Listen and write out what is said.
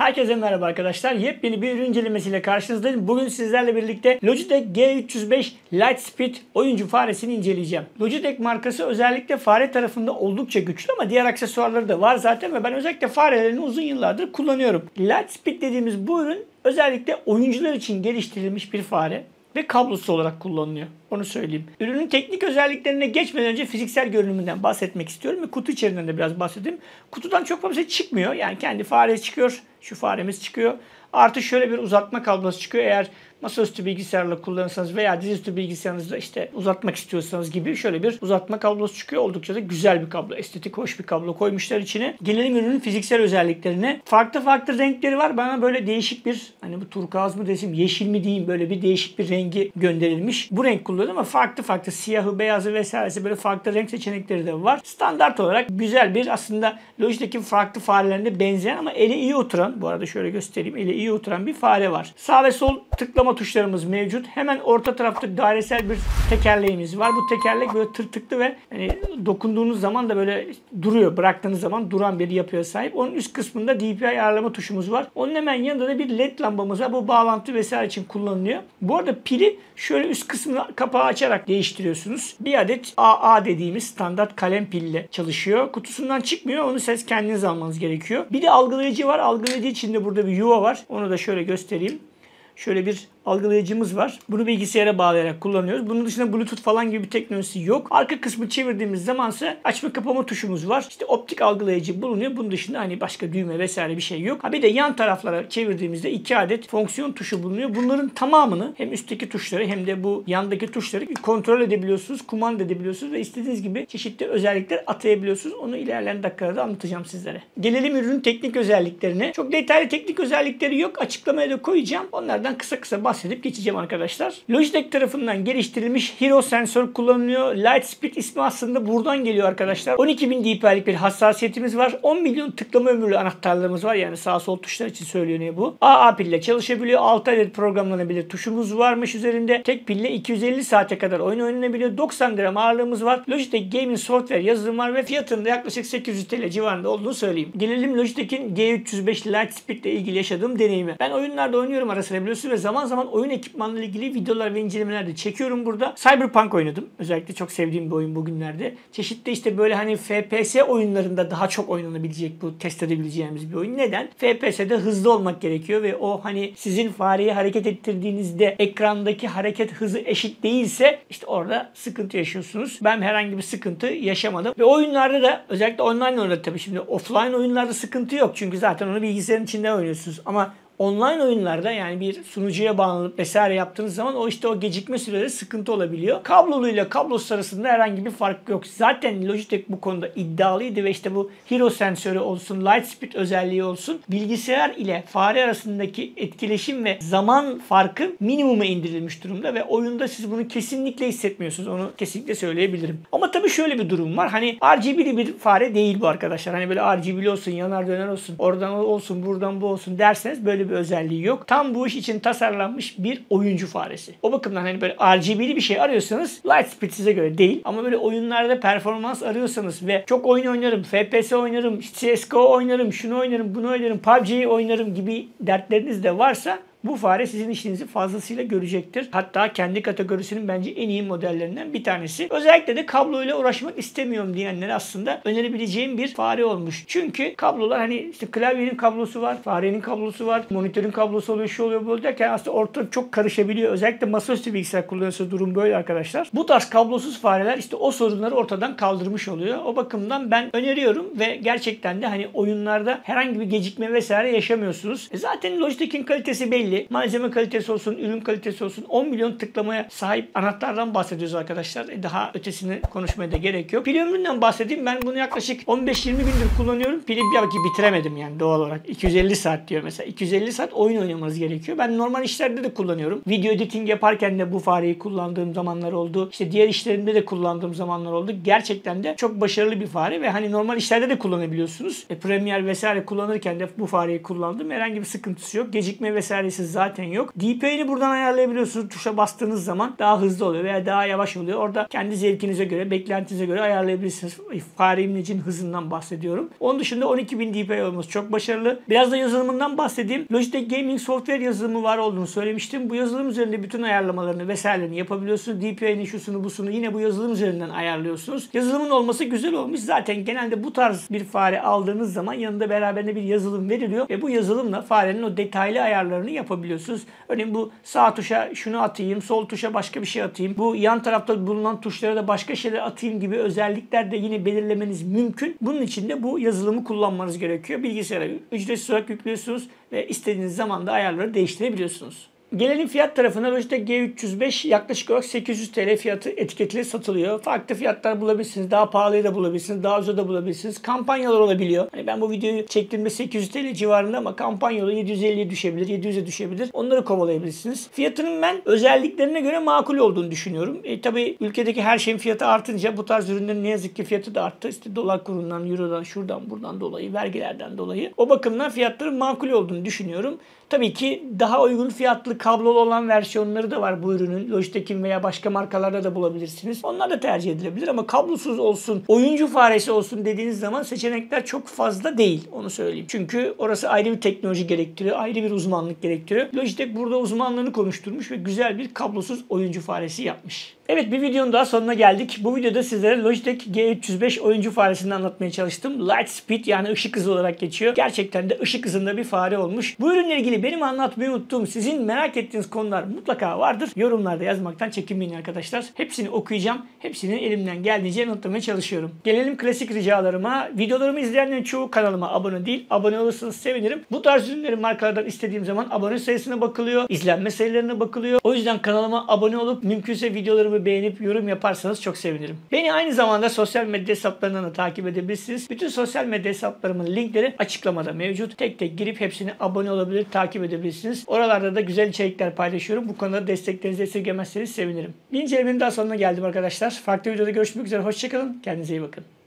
Herkese merhaba arkadaşlar. Yepyeni bir ürün incelemesiyle karşınızdayım. Bugün sizlerle birlikte Logitech G305 Lightspeed oyuncu faresini inceleyeceğim. Logitech markası özellikle fare tarafında oldukça güçlü ama diğer aksesuarları da var zaten ve ben özellikle farelerini uzun yıllardır kullanıyorum. Lightspeed dediğimiz bu ürün özellikle oyuncular için geliştirilmiş bir fare ve kablosuz olarak kullanılıyor. Onu söyleyeyim. Ürünün teknik özelliklerine geçmeden önce fiziksel görünümünden bahsetmek istiyorum ve kutu içeriğinden de biraz bahsedeyim. Kutudan çok fazla çıkmıyor. Yani kendi faresi çıkıyor. Şu faremiz çıkıyor. Artı şöyle bir uzatma kablosu çıkıyor. Eğer masaüstü bilgisayarla kullanırsanız veya dizüstü bilgisayarınızda işte uzatmak istiyorsanız gibi şöyle bir uzatma kablosu çıkıyor. Oldukça da güzel bir kablo. Estetik, hoş bir kablo koymuşlar içine. Gelelim ürünün fiziksel özelliklerine. Farklı renkleri var. Bana böyle değişik bir, hani bu turkuaz mı desem, yeşil mi diyeyim, böyle bir değişik bir rengi gönderilmiş. Bu renk kullanıyorum ama farklı siyahı, beyazı vesairesi böyle farklı renk seçenekleri de var. Standart olarak güzel bir, aslında Logitech'in farklı farelerine benzeyen ama ele iyi oturan, bu arada şöyle göstereyim, ele iyi oturan bir fare var. Sağ ve sol tıklama tuşlarımız mevcut. Hemen orta tarafta dairesel bir tekerleğimiz var. Bu tekerlek böyle tırtıklı ve hani dokunduğunuz zaman da böyle duruyor. Bıraktığınız zaman duran bir yapıya sahip. Onun üst kısmında DPI ayarlama tuşumuz var. Onun hemen yanında da bir LED lambamız var. Bu bağlantı vesaire için kullanılıyor. Bu arada pili şöyle üst kısmını kapağı açarak değiştiriyorsunuz. Bir adet AA dediğimiz standart kalem pille çalışıyor. Kutusundan çıkmıyor. Onu siz kendiniz almanız gerekiyor. Bir de algılayıcı var. Algılayıcı için de burada bir yuva var. Onu da şöyle göstereyim. Şöyle bir algılayıcımız var. Bunu bilgisayara bağlayarak kullanıyoruz. Bunun dışında Bluetooth falan gibi bir teknolojisi yok. Arka kısmı çevirdiğimiz zamansa açma kapama tuşumuz var. İşte optik algılayıcı bulunuyor. Bunun dışında hani başka düğme vesaire bir şey yok. Bir de yan taraflara çevirdiğimizde 2 adet fonksiyon tuşu bulunuyor. Bunların tamamını, hem üstteki tuşları hem de bu yandaki tuşları kontrol edebiliyorsunuz, kumanda edebiliyorsunuz ve istediğiniz gibi çeşitli özellikler atayabiliyorsunuz. Onu ilerleyen dakikalarda anlatacağım sizlere. Gelelim ürünün teknik özelliklerine. Çok detaylı teknik özellikleri yok. Açıklamaya da koyacağım. Onlardan kısa bahsedip geçeceğim arkadaşlar. Logitech tarafından geliştirilmiş Hero sensör kullanılıyor. Lightspeed ismi aslında buradan geliyor arkadaşlar. 12.000 dpi'lik bir hassasiyetimiz var. 10 milyon tıklama ömürlü anahtarlarımız var. Yani sağ sol tuşlar için söyleniyor bu. AA pille çalışabiliyor. 6 adet programlanabilir tuşumuz varmış üzerinde. Tek pille 250 saate kadar oyun oynanabiliyor. 90 gram ağırlığımız var. Logitech Gaming Software yazılım var ve fiyatında yaklaşık 800 TL civarında olduğunu söyleyeyim. Gelelim Logitech'in G305 Lightspeed ile ilgili yaşadığım deneyimi. Ben oyunlarda oynuyorum ara sıra biliyorsunuz ve zaman zaman oyun ekipmanla ilgili videolar ve incelemeler de çekiyorum burada. Cyberpunk oynadım. Özellikle çok sevdiğim bir oyun bugünlerde. Çeşitli işte böyle hani FPS oyunlarında daha çok oynanabilecek, bu test edebileceğimiz bir oyun. Neden? FPS'de hızlı olmak gerekiyor ve o hani sizin fareyi hareket ettirdiğinizde ekrandaki hareket hızı eşit değilse işte orada sıkıntı yaşıyorsunuz. Ben herhangi bir sıkıntı yaşamadım. Ve oyunlarda da, özellikle online oyunlarda, tabii şimdi offline oyunlarda sıkıntı yok. Çünkü zaten onu bilgisayarın içinde oynuyorsunuz. Ama online oyunlarda, yani bir sunucuya bağlanıp vesaire yaptığınız zaman o işte o gecikme süreleri sıkıntı olabiliyor. Kabloluyla kablosuz arasında herhangi bir fark yok. Zaten Logitech bu konuda iddialıydı ve işte bu Hero sensörü olsun, Lightspeed özelliği olsun, bilgisayar ile fare arasındaki etkileşim ve zaman farkı minimuma indirilmiş durumda ve oyunda siz bunu kesinlikle hissetmiyorsunuz. Onu kesinlikle söyleyebilirim. Ama tabii şöyle bir durum var. Hani RGB'li bir fare değil bu arkadaşlar. Hani böyle RGB'li olsun, yanar döner olsun, oradan olsun, buradan bu olsun derseniz böyle bir özelliği yok. Tam bu iş için tasarlanmış bir oyuncu faresi. O bakımdan hani böyle RGB'li bir şey arıyorsanız Lightspeed size göre değil. Ama böyle oyunlarda performans arıyorsanız ve çok oyun oynarım, FPS oynarım, CSGO oynarım, şunu oynarım, bunu oynarım, PUBG'yi oynarım gibi dertleriniz de varsa bu fare sizin işinizi fazlasıyla görecektir. Hatta kendi kategorisinin bence en iyi modellerinden bir tanesi. Özellikle de kabloyla uğraşmak istemiyorum diyenlere aslında önerebileceğim bir fare olmuş. Çünkü kablolar hani işte klavyenin kablosu var, farenin kablosu var, monitörün kablosu oluyor, şu oluyor, bu oluyor derken aslında ortalık çok karışabiliyor. Özellikle masaüstü bilgisayar kullanıyorsa durum böyle arkadaşlar. Bu tarz kablosuz fareler işte o sorunları ortadan kaldırmış oluyor. O bakımdan ben öneriyorum ve gerçekten de hani oyunlarda herhangi bir gecikme vesaire yaşamıyorsunuz. Zaten Logitech'in kalitesi belli. Malzeme kalitesi olsun, ürün kalitesi olsun, 10 milyon tıklamaya sahip anahtardan bahsediyoruz arkadaşlar. Daha ötesini konuşmaya da gerek yok. Pil ömründen bahsedeyim. Ben bunu yaklaşık 15-20 gündür kullanıyorum. Pili bitiremedim yani doğal olarak. 250 saat diyor mesela. 250 saat oyun oynamanız gerekiyor. Ben normal işlerde de kullanıyorum. Video editing yaparken de bu fareyi kullandığım zamanlar oldu. İşte diğer işlerimde de kullandığım zamanlar oldu. Gerçekten de çok başarılı bir fare ve hani normal işlerde de kullanabiliyorsunuz. Premiere vesaire kullanırken de bu fareyi kullandım. Herhangi bir sıkıntısı yok. Gecikme vesairesi sıkıntısı zaten yok. DPI'ni buradan ayarlayabiliyorsunuz. Tuşa bastığınız zaman daha hızlı oluyor veya daha yavaş oluyor. Orada kendi zevkinize göre, beklentinize göre ayarlayabilirsiniz. Fare imlecinin hızından bahsediyorum. Onun dışında 12.000 DPI olması çok başarılı. Biraz da yazılımından bahsedeyim. Logitech Gaming Software yazılımı var olduğunu söylemiştim. Bu yazılım üzerinde bütün ayarlamalarını vesairelerini yapabiliyorsunuz. DPI'nin şusunu busunu yine bu yazılım üzerinden ayarlıyorsunuz. Yazılımın olması güzel olmuş. Zaten genelde bu tarz bir fare aldığınız zaman yanında beraberinde bir yazılım veriliyor ve bu yazılımla farenin o detaylı ayarlarını yapabiliyorsunuz. Örneğin bu sağ tuşa şunu atayım, sol tuşa başka bir şey atayım. Bu yan tarafta bulunan tuşlara da başka şeyler atayım gibi özellikler de yine belirlemeniz mümkün. Bunun için de bu yazılımı kullanmanız gerekiyor. Bilgisayara ücretsiz olarak yüklüyorsunuz ve istediğiniz zaman da ayarları değiştirebiliyorsunuz. Gelelim fiyat tarafına. Logitech G305 yaklaşık olarak 800 TL fiyatı etiketiyle satılıyor. Farklı fiyatlar bulabilirsiniz. Daha pahalıya da bulabilirsiniz. Daha ucuza da bulabilirsiniz. Kampanyalar olabiliyor. Hani ben bu videoyu çektiğimde 800 TL civarında ama kampanyalı 750'ye düşebilir, 700'e düşebilir. Onları kovalayabilirsiniz. Fiyatının ben özelliklerine göre makul olduğunu düşünüyorum. Tabii ülkedeki her şeyin fiyatı artınca bu tarz ürünlerin ne yazık ki fiyatı da arttı. İşte dolar kurundan, eurodan, şuradan, buradan dolayı, vergilerden dolayı. O bakımdan fiyatların makul olduğunu düşünüyorum. Tabii ki daha uygun fiyatlı kablolu olan versiyonları da var bu ürünün. Logitech'in veya başka markalarda da bulabilirsiniz. Onlar da tercih edilebilir ama kablosuz olsun, oyuncu faresi olsun dediğiniz zaman seçenekler çok fazla değil. Onu söyleyeyim. Çünkü orası ayrı bir teknoloji gerektiriyor. Ayrı bir uzmanlık gerektiriyor. Logitech burada uzmanlığını konuşturmuş ve güzel bir kablosuz oyuncu faresi yapmış. Evet, bir videonun daha sonuna geldik. Bu videoda sizlere Logitech G305 oyuncu faresini anlatmaya çalıştım. Lightspeed yani ışık hızı olarak geçiyor. Gerçekten de ışık hızında bir fare olmuş. Bu ürünle ilgili benim anlatmayı unuttuğum, sizin merak ettiğiniz konular mutlaka vardır. Yorumlarda yazmaktan çekinmeyin arkadaşlar. Hepsini okuyacağım. Hepsini elimden geldiğince yanıtlamaya çalışıyorum. Gelelim klasik ricalarıma. Videolarımı izleyenlerin çoğu kanalıma abone değil. Abone olursanız sevinirim. Bu tarz ürünleri markalardan istediğim zaman abone sayısına bakılıyor. İzlenme sayılarına bakılıyor. O yüzden kanalıma abone olup mümkünse videolarımı beğenip yorum yaparsanız çok sevinirim. Beni aynı zamanda sosyal medya hesaplarından da takip edebilirsiniz. Bütün sosyal medya hesaplarımın linkleri açıklamada mevcut. Tek tek girip hepsine abone olabilir, takip edebilirsiniz. Oralarda da güzel içerikler paylaşıyorum. Bu konuda desteklerinizi esirgemezseniz sevinirim. Bir incelemenin daha sonuna geldim arkadaşlar. Farklı videoda görüşmek üzere. Hoşçakalın. Kendinize iyi bakın.